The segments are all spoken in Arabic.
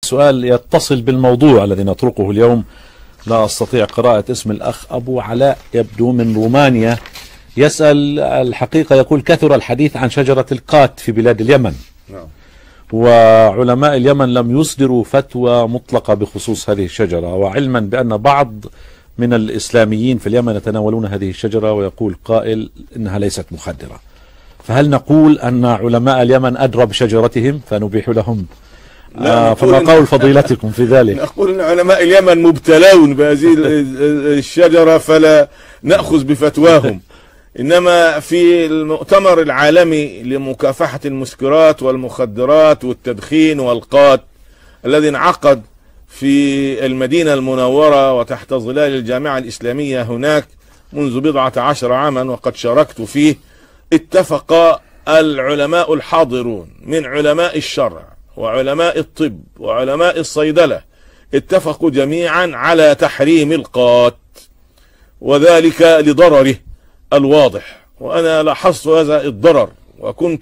سؤال يتصل بالموضوع الذي نطرقه اليوم. لا أستطيع قراءة اسم الأخ أبو علاء، يبدو من رومانيا، يسأل الحقيقة، يقول: كثر الحديث عن شجرة القات في بلاد اليمن، وعلماء اليمن لم يصدروا فتوى مطلقة بخصوص هذه الشجرة، وعلما بأن بعض من الإسلاميين في اليمن يتناولون هذه الشجرة، ويقول قائل إنها ليست مخدرة. فهل نقول أن علماء اليمن أدرى بشجرتهم فنبيح لهم؟ فما قول فضيلتكم في ذلك؟ نقول أن علماء اليمن مبتلون بهذه الشجرة فلا نأخذ بفتواهم. إنما في المؤتمر العالمي لمكافحة المسكرات والمخدرات والتدخين والقات الذي انعقد في المدينة المنورة وتحت ظلال الجامعة الإسلامية هناك منذ 14 عاما وقد شاركت فيه، اتفق العلماء الحاضرون من علماء الشرع وعلماء الطب وعلماء الصيدلة، اتفقوا جميعا على تحريم القات، وذلك لضرره الواضح. وأنا لاحظت هذا الضرر، وكنت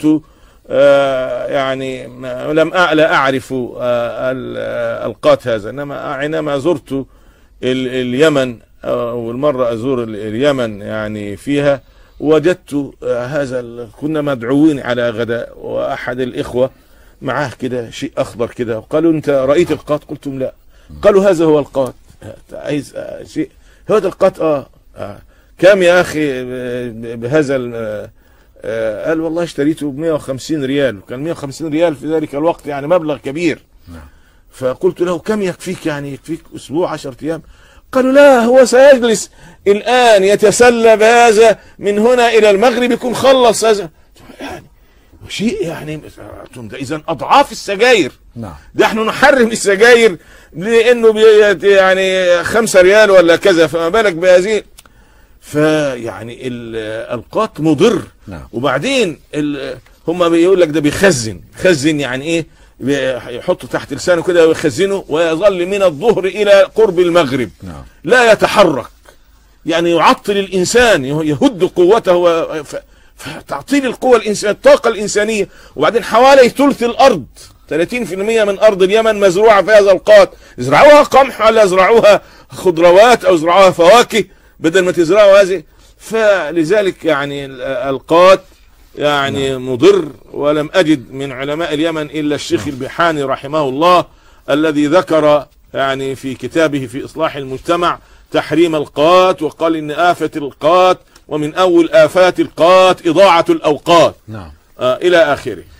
يعني لا أعرف القات هذا، إنما حينما زرت اليمن أول مرة أزور اليمن يعني فيها، وجدت هذا. كنا مدعوين على غداء، وأحد الإخوة معاه كده شيء أخضر كده، وقالوا: أنت رأيت القات؟ قلتم لا. قالوا: هذا هو القات. عايز شيء هذا القات؟ كم يا أخي بهذا؟ قال: والله اشتريته ب150 ريال، وكان 150 ريال في ذلك الوقت يعني مبلغ كبير. فقلت له: كم يكفيك؟ يعني يكفيك أسبوع 10 أيام؟ قالوا: لا، هو سيجلس الآن يتسلى بهذا من هنا إلى المغرب يكون خلص هذا. يعني شيء يعني إذا أضعاف السجاير. نحن نحرم السجاير لأنه يعني 5 ريال ولا كذا، فما بالك بهذه. فيعني القات مضر. وبعدين هم بيقول لك ده بيخزن يعني ايه؟ يحطه تحت لسانه كده ويخزنه، ويظل من الظهر الى قرب المغرب لا يتحرك، يعني يعطل الانسان، يهد قوته، فتعطيل القوة الطاقة الانسانية. وبعدين حوالي ثلث الارض 30% من ارض اليمن مزروعة في هذا القات، يزرعوها قمح ولا يزرعوها خضروات او يزرعوها فواكه بدل ما تزرعوا هذه. فلذلك يعني القات يعني مضر. ولم أجد من علماء اليمن إلا الشيخ البحاني رحمه الله الذي ذكر يعني في كتابه في إصلاح المجتمع تحريم القات، وقال إن آفة القات ومن أول آفات القات إضاعة الأوقات إلى آخره.